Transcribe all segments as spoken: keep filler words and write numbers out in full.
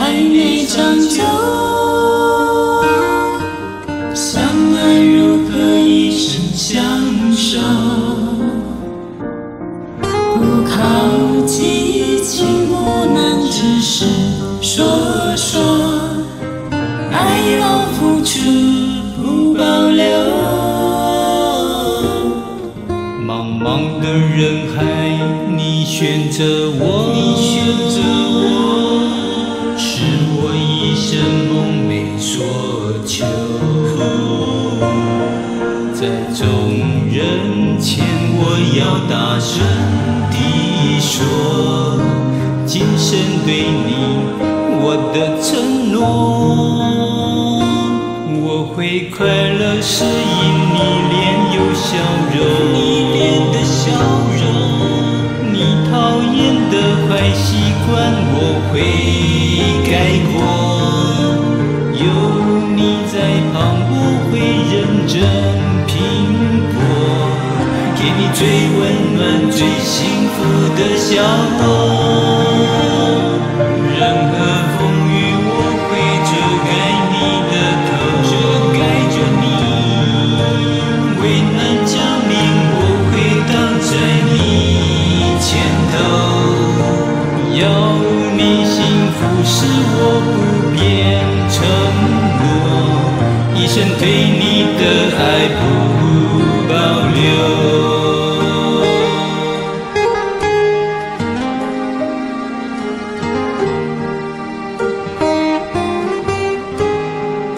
爱没长久，相爱如何一生相守？不靠激情，不能只是说说，爱要付出不保留。 茫茫的人海，你选择我，你选择我，是我一生梦寐所求。在众人前，我要大声地说，今生对你我的承诺。我会快乐，是因你脸有笑容，你脸的笑容，你讨厌的坏习惯我会改过。有你在旁，我会认真拼搏，给你最温暖、最幸福的笑容。任何风雨，我会遮盖你的头，遮盖着你。危难降临，我会挡在你前头。要你幸福，是我不变承诺，一生对你的爱不保留。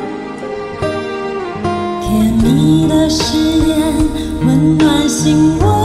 甜蜜的誓言温暖心窝。